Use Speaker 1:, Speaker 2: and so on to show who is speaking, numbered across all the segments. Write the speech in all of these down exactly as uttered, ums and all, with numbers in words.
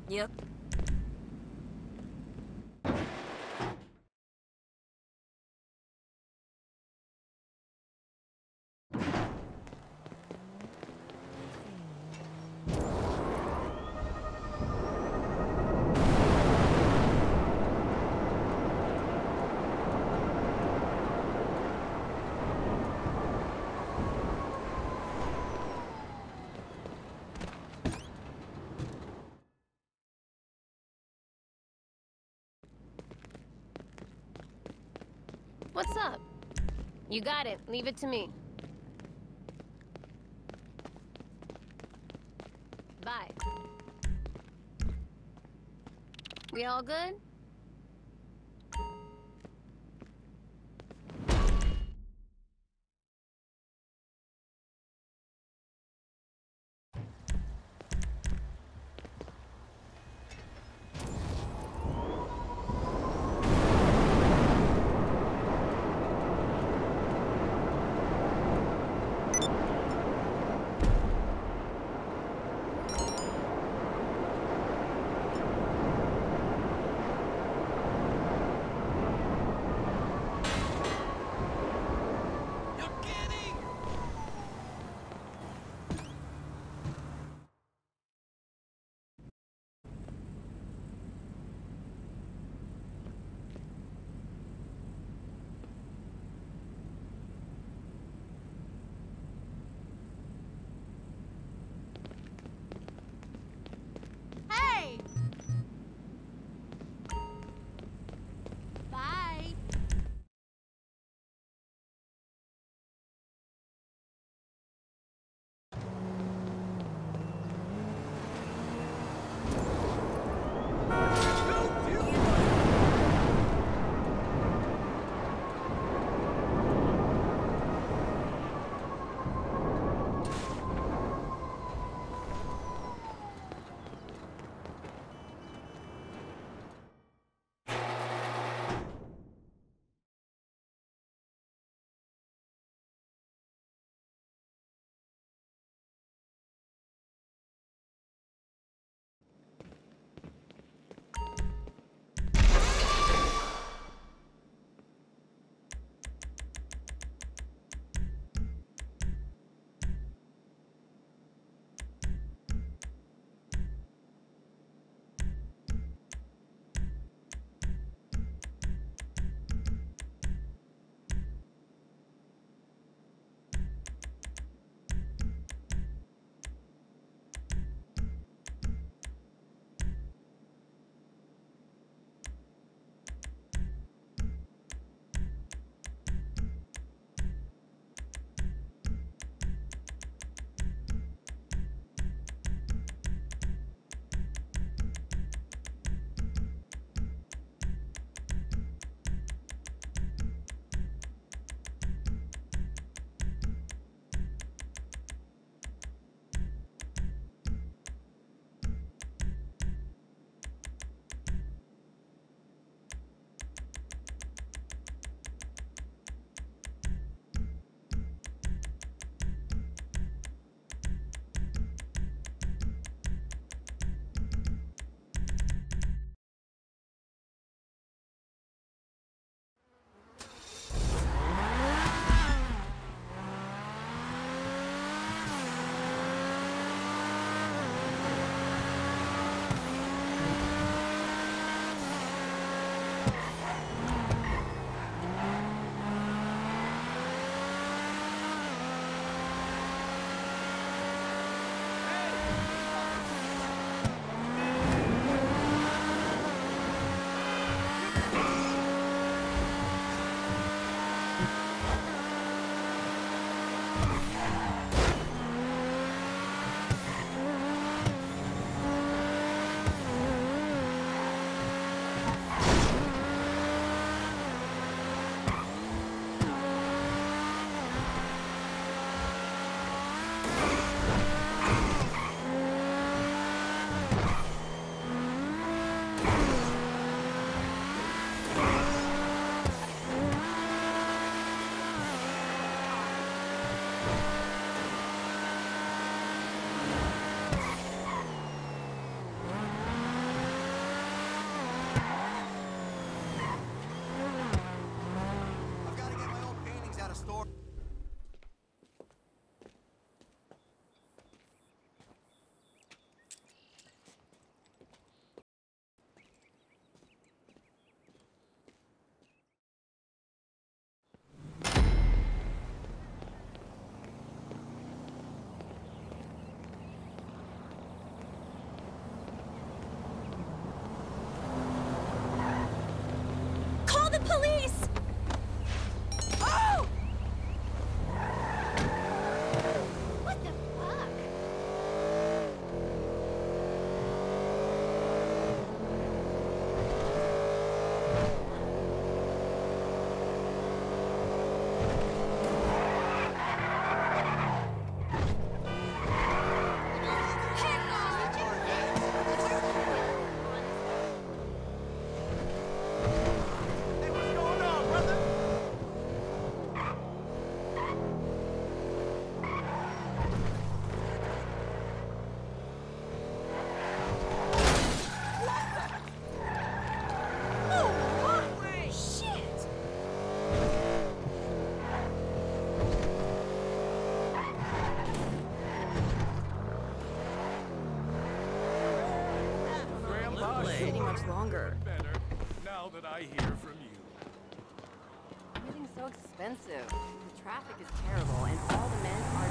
Speaker 1: Yep.
Speaker 2: What's up? You got it. Leave it to me. Bye. We all good?
Speaker 1: city much longer.
Speaker 3: Better now that I hear from you.
Speaker 1: Everything's so expensive. The traffic is terrible, and all the men are...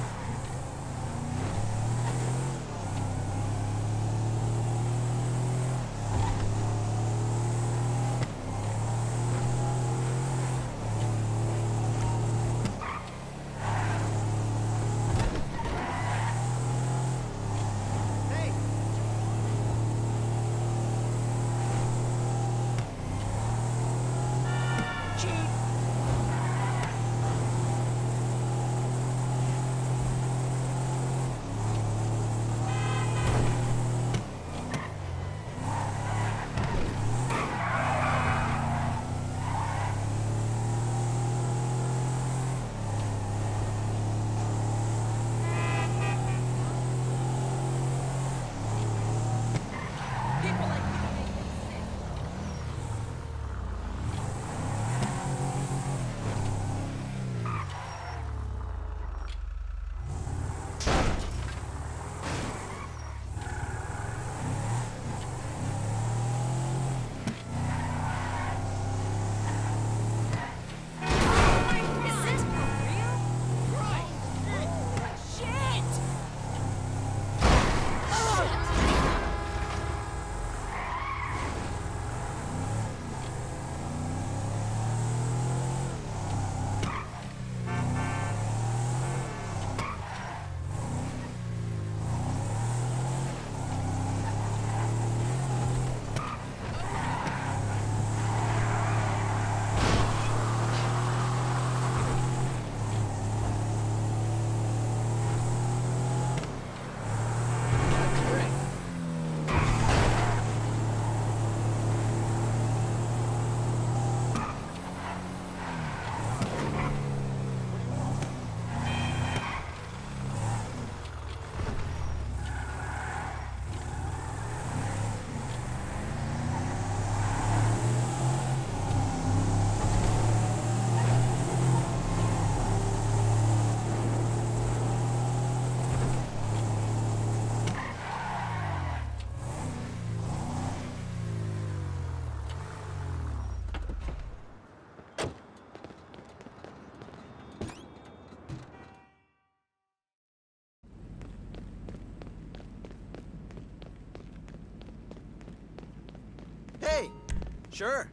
Speaker 4: Hey, sure.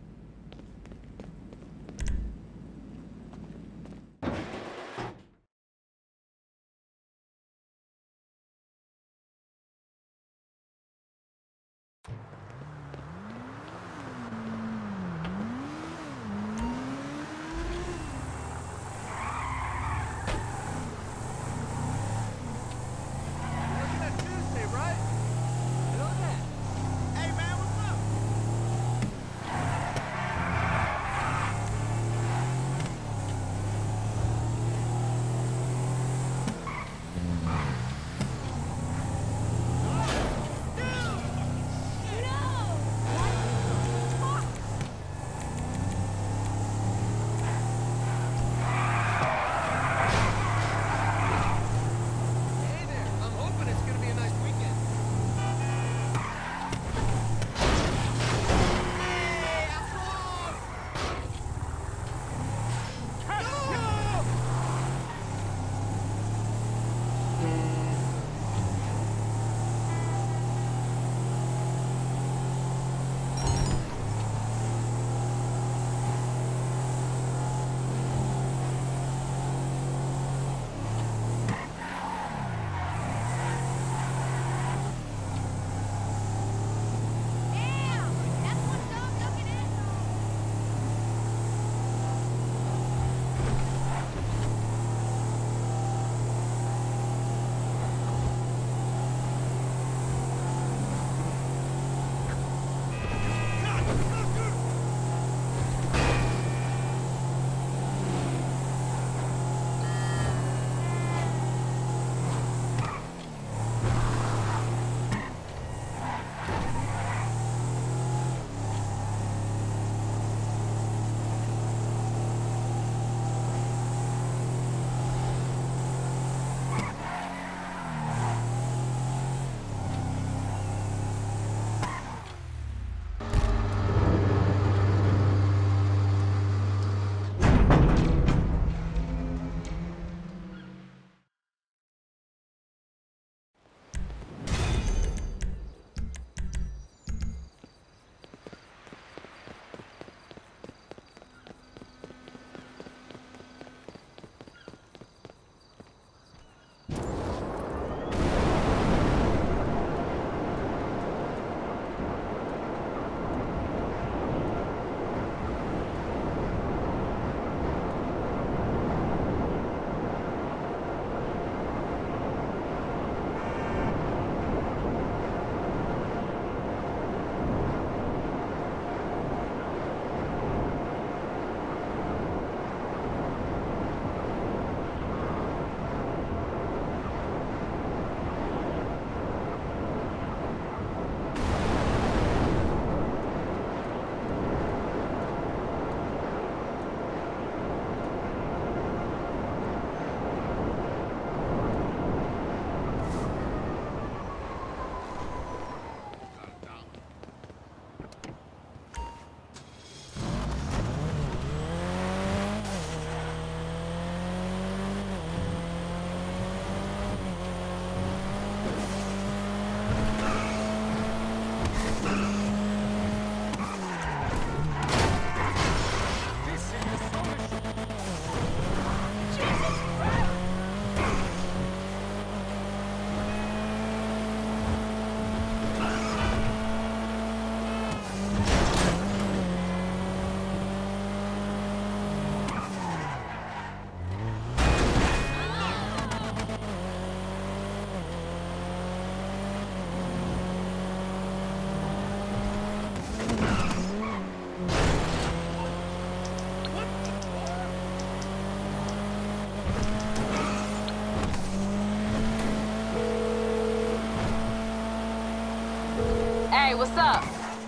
Speaker 5: Hey, what's up?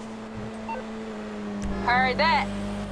Speaker 5: Heard that.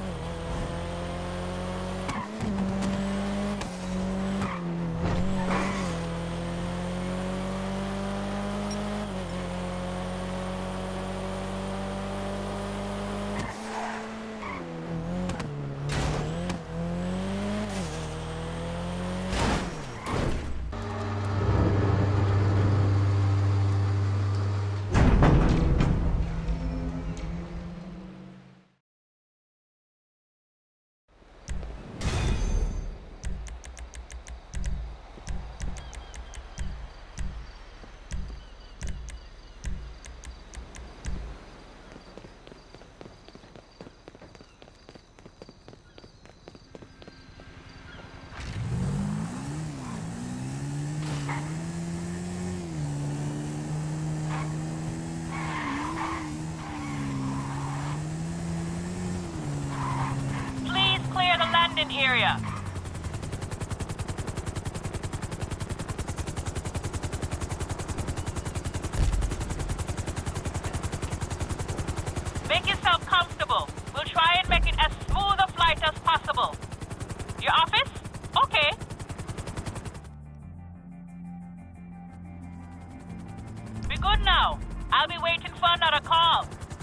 Speaker 6: Area. Make yourself comfortable. We'll try and make it as smooth a flight as possible. Your office? Okay. Be good now. I'll be waiting for another call.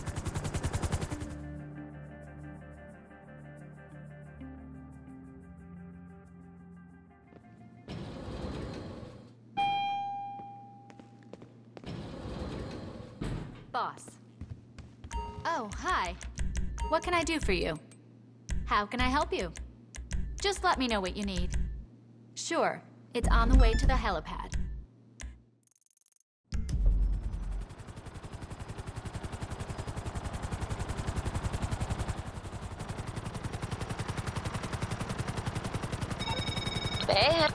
Speaker 7: Boss. Oh, hi. What can I do for you? How can I help you? Just let me know what you need. Sure, it's on the way to the helipad.
Speaker 5: Bam.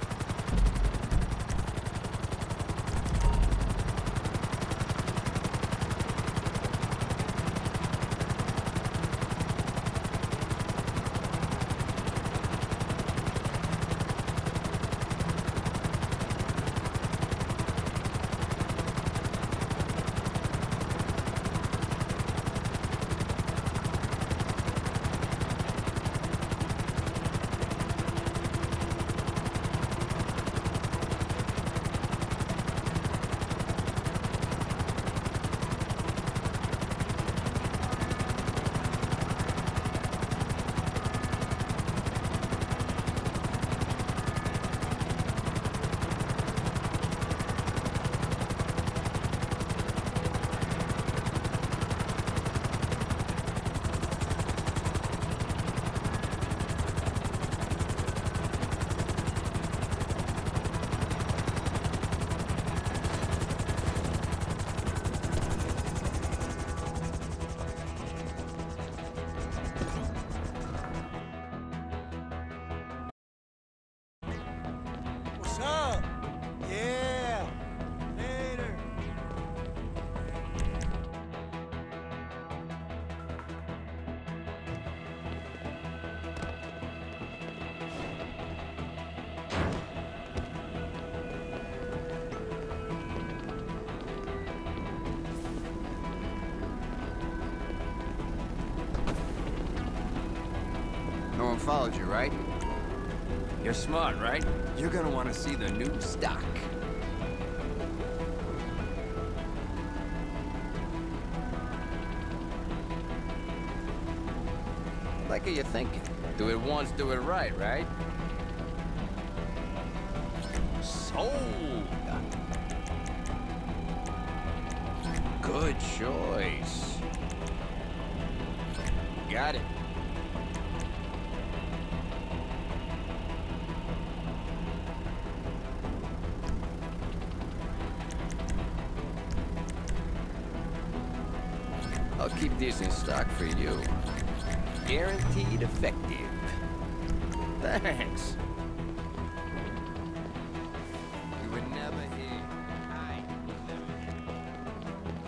Speaker 4: What's up? Yeah. Later.
Speaker 8: No one followed you, right? You're smart, right? You're gonna want to see the new stock. Like are you thinking? Do it once, do it right, right? Sold! Good. Good choice. Got it. I'll keep this in stock for you. Guaranteed effective. Thanks. You would never hear. I would never hear.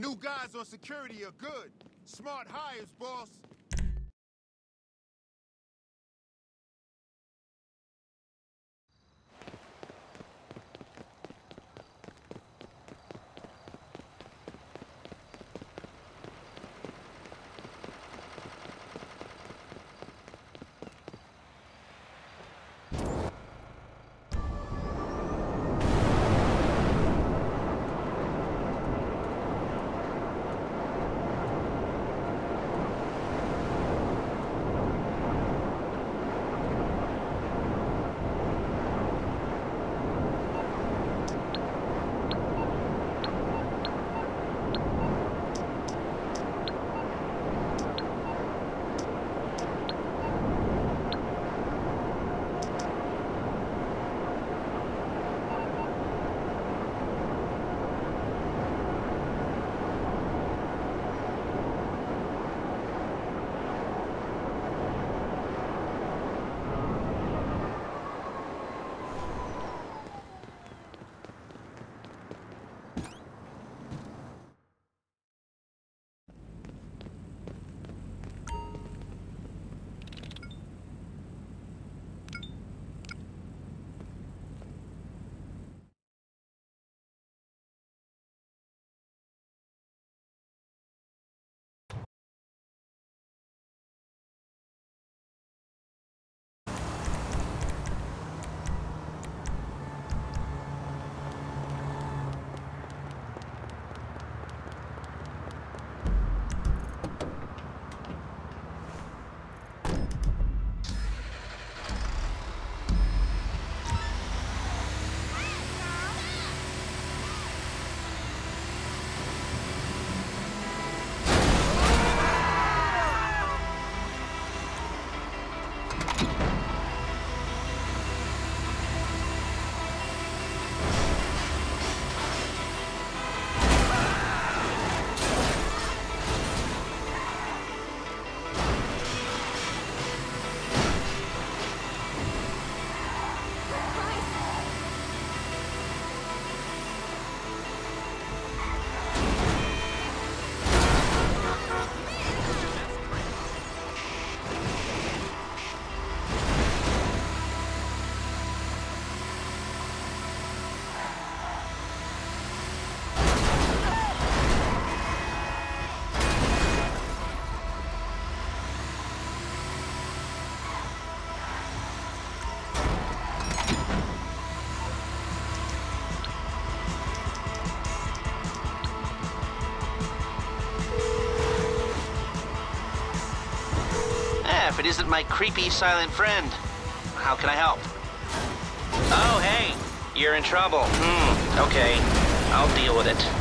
Speaker 9: New guys on security are good. Smart hires, boss.
Speaker 10: If it isn't my creepy silent friend, how can I help? Oh, hey, you're in trouble. Hmm, okay, I'll deal with it.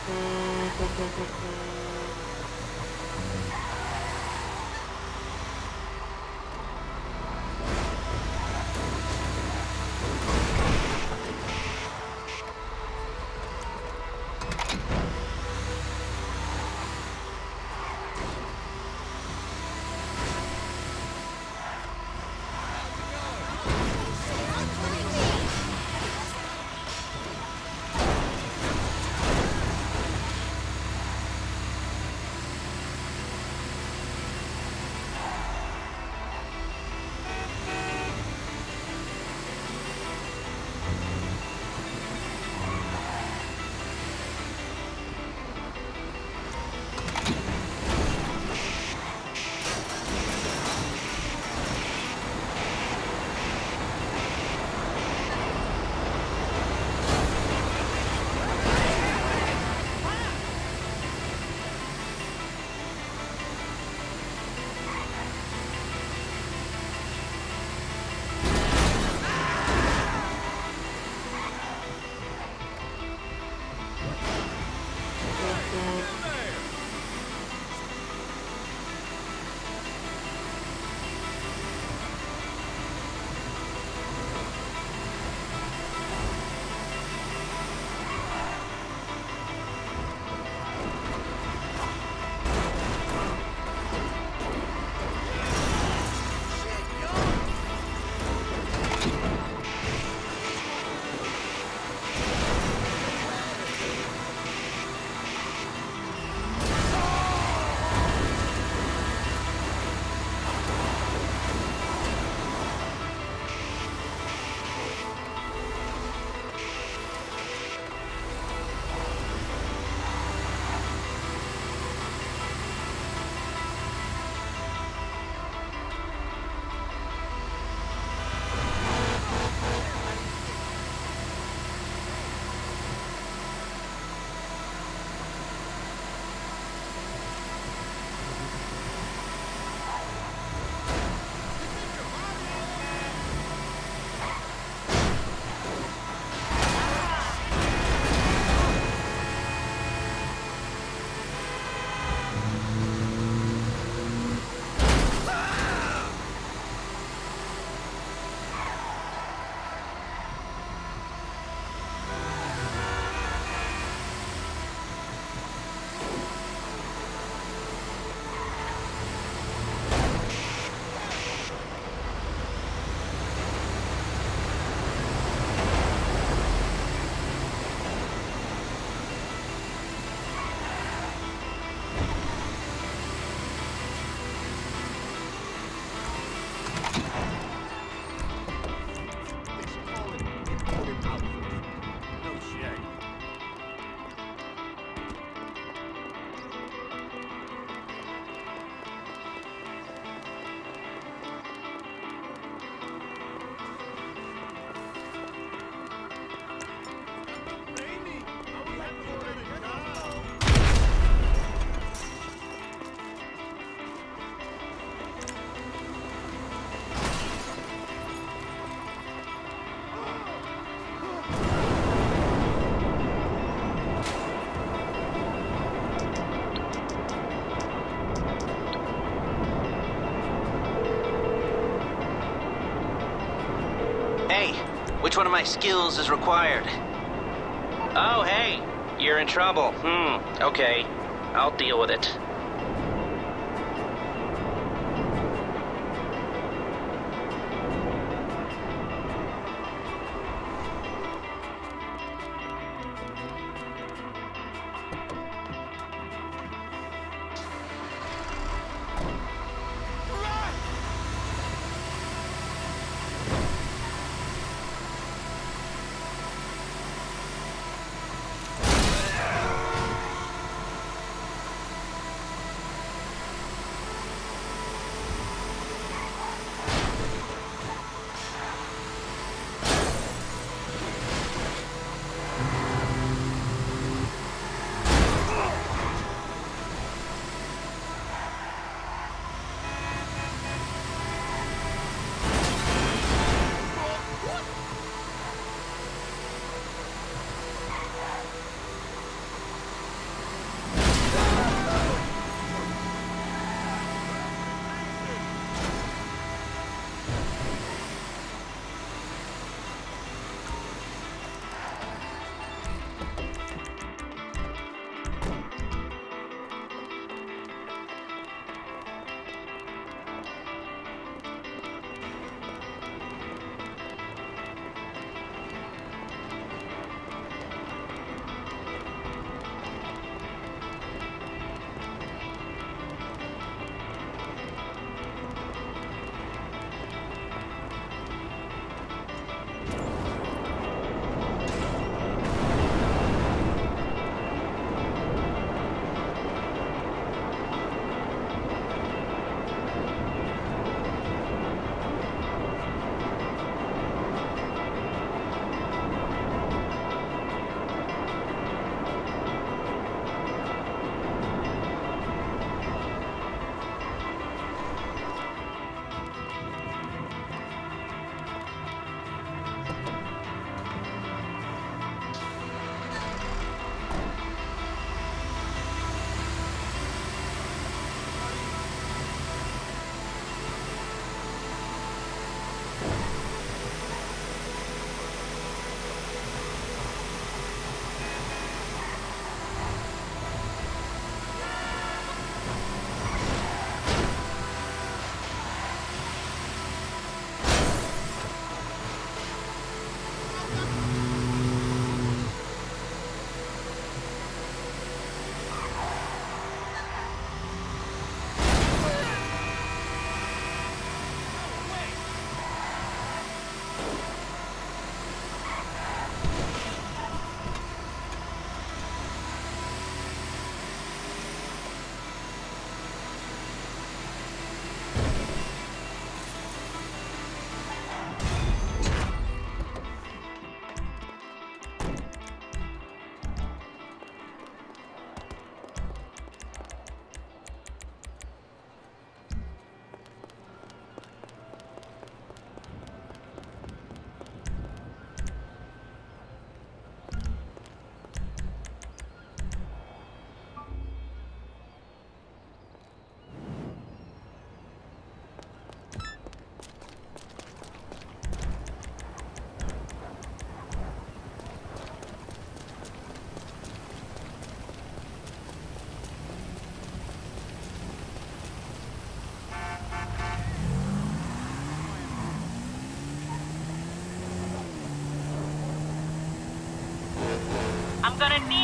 Speaker 10: Which one of my skills is required? Oh, hey, you're in trouble. Hmm, okay. I'll deal with it.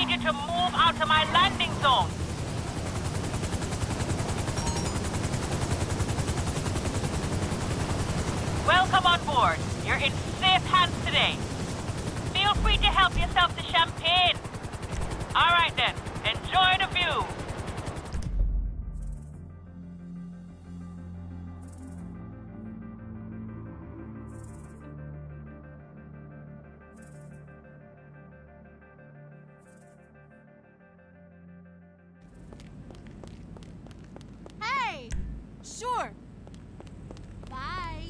Speaker 6: need you to move out of my landing zone. Welcome on board. You're in safe hands today. Feel free to help yourself to champagne. All right then, enjoy the view.
Speaker 7: Hey! Sure. Bye.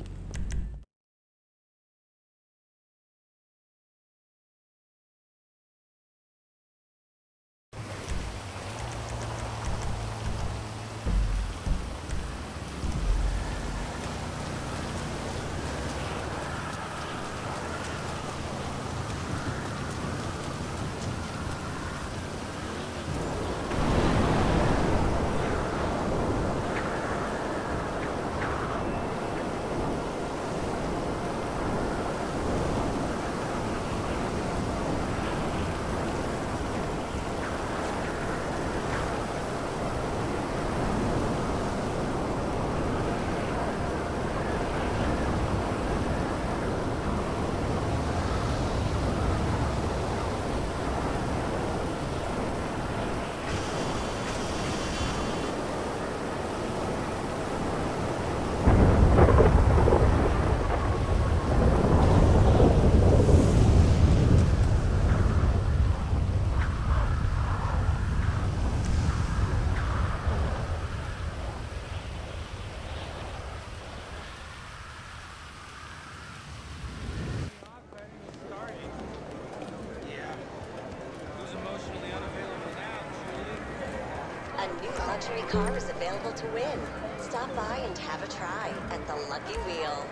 Speaker 11: A new luxury car is available to win. Stop by and have a try at the Lucky Wheel.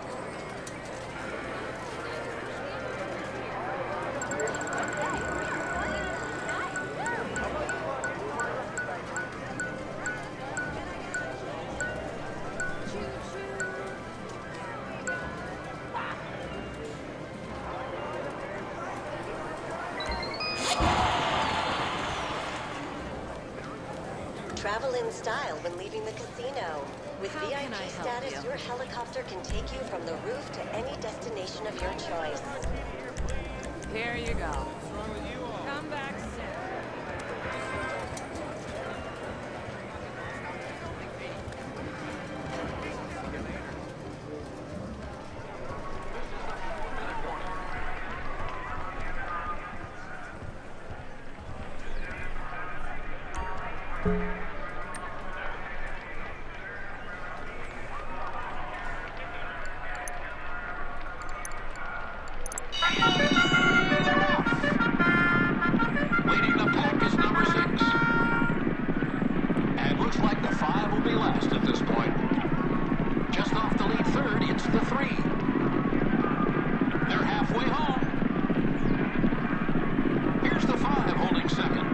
Speaker 11: Travel in style when leaving the casino. With
Speaker 1: How
Speaker 11: V I
Speaker 1: can I
Speaker 11: P
Speaker 1: help
Speaker 11: status,
Speaker 1: you?
Speaker 11: your helicopter can take you from the roof to any destination of your choice.
Speaker 1: Here you go. Come back soon.
Speaker 12: Leading the pack is number six. And looks like the five will be last at this point. Just off the lead third, it's the three. They're halfway home. Here's the five holding second.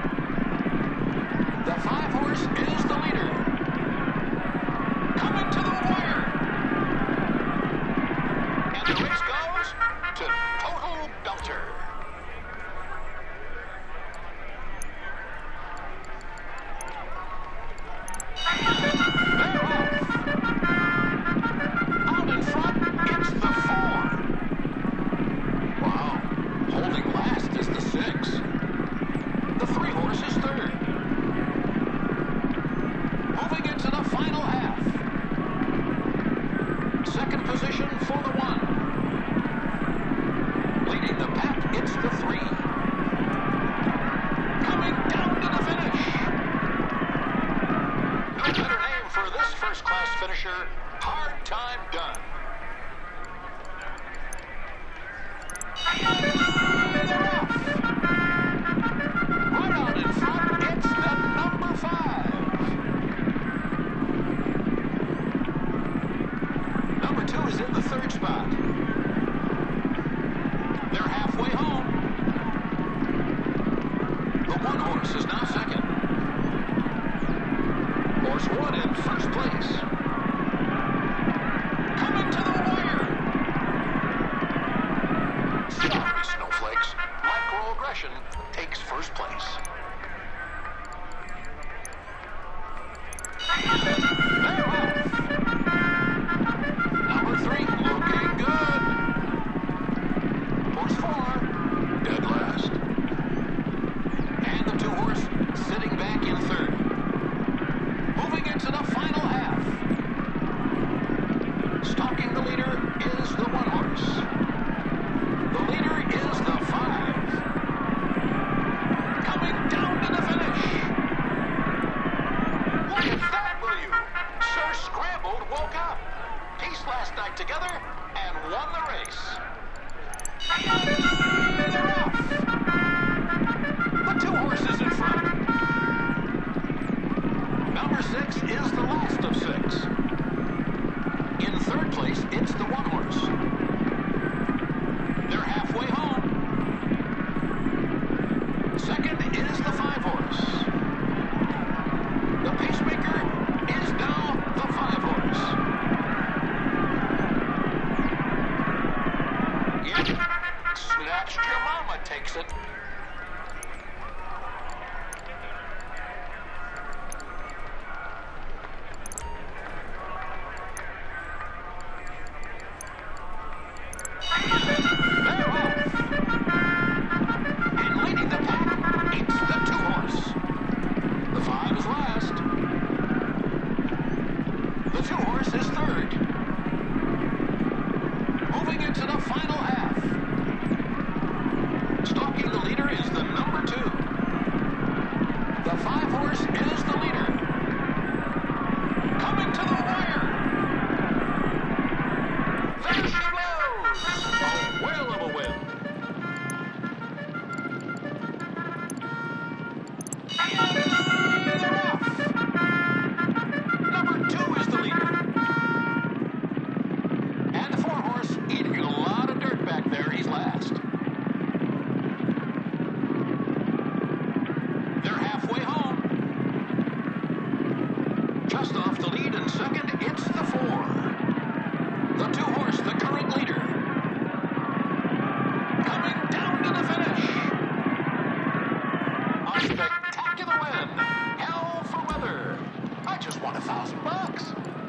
Speaker 12: The five horse is the leader. Coming to the wire. And the race goes to Total Belter. They're off. Out in front, it's the four. Wow. Holding last is the six. The three horse is third. Moving into the final half. Second position for the one. Leading the pack, it's the three. Coming down to the finish. No better name for this first-class finisher. Hard time done. They're off. Right out in front, it's the number five. Number two is in the third spot. They're halfway home. The one horse is now second. Horse one in first place. Coming to the wire. Sorry, snowflakes. Microaggression takes first place. place. They're off. Number three, looking good. Horse four, dead last. And the two horse sitting back in third. Moving into the final half. Stalking the leader is the one horse. The leader is the five. Coming down to the finish. Look at that, will you? Sir Scrambled woke up. Pieced last night together and won the race. They're off. The two horses in front. Number six is the last of six. In third place, it's the one horse. They're halfway home. Second is the five horse. The pacemaker is now the five horse. Yep. Snatched your mama takes it. They're off. And leading the pack, it's the two horse. The five is last. The two horse is third. Moving into the final half. Stalking the leader is the number two. The five horse is the leader. Coming to the wire. There she blows. A whale of a win. They're off. Number two is the leader. And the four horse eating a lot of dirt back there. He's last. They're halfway home. Just off the lead in second, it's the four. The two horse, the current leader. Coming down to the finish. A spectacular win. Hell for weather. I just won a thousand bucks.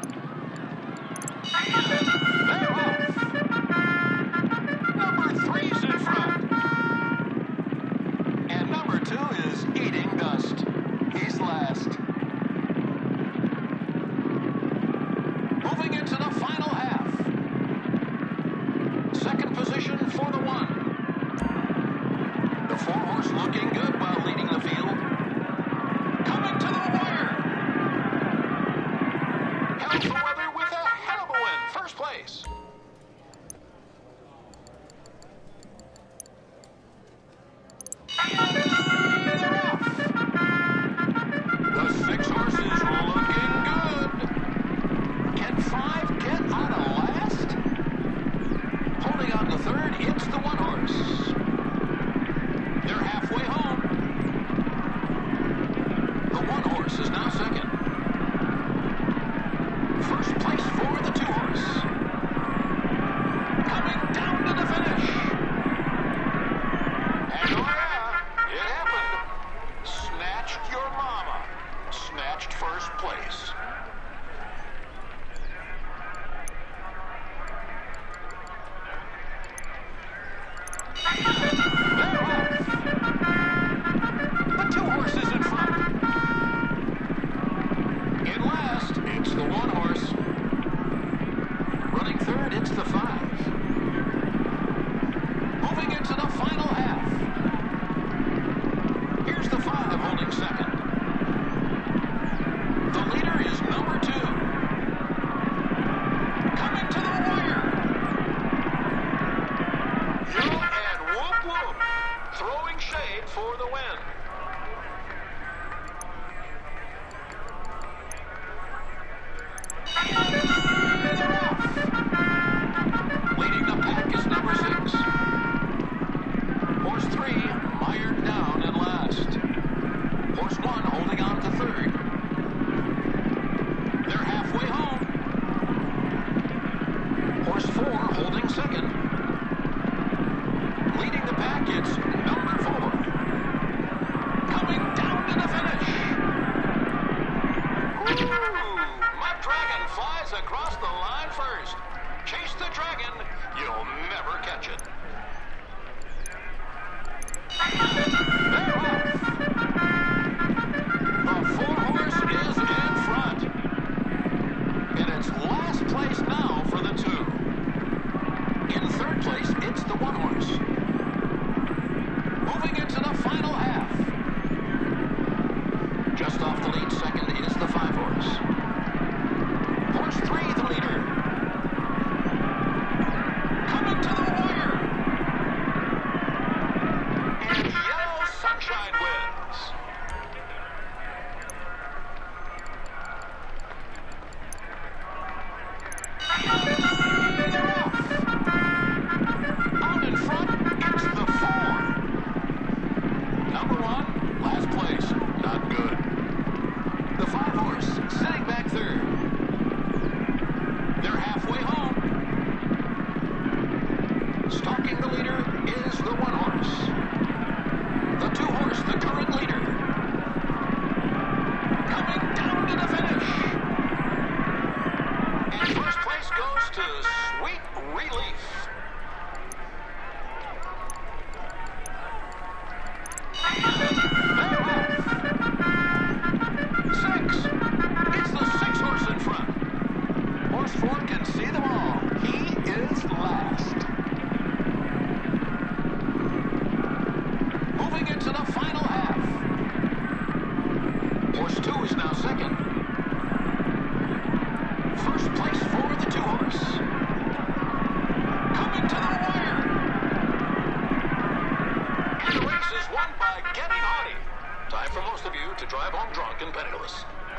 Speaker 12: They're off. Number three's in front. And number two is eating dust. He's last. Moving into the final half. Second position for the one. The four horse looking good while leading the field. Coming to the wire. Hell for weather with a hell of a win. First place. They're off. The six horses looking good. Can five get out of last? Holding on to third, it's the one horse. They're halfway home. The one horse is now second. First place for the two horse. Coming down to the finish. And oh yeah, it happened. Snatched your mama. Snatched first place. They're off. The two horses in front. In last, it's the one horse. Running third, it's the five. Moving into the final half. Here's the five holding second. The leader is number two. Coming to the wire. Yo and whoop whoop. Throwing shade for the win. They're off. Leading the pack is number six. Horse three, mired down in last. Horse one holding on to third. They're halfway home. Horse four holding second. Leading the pack, it's number four. horses. Horse three, the leader. Coming to the wire. And Yellow Sunshine wins. They're off. Out in front, it's the four. Number one, last place. Not good. The five horse, sitting back third. They're halfway home. Stalking the leader is the one horse. The two horse, the current leader. Coming down to the finish. And first place goes to Sweet Relief. They're off. Six. It's the six horse in front. Horse four can see them all. He is last. Moving into the final half. Horse two is now second. First place for the two horse. Coming to the wire. And the race is won by Getting Haughty. Time for most of you to drive home drunk and penniless.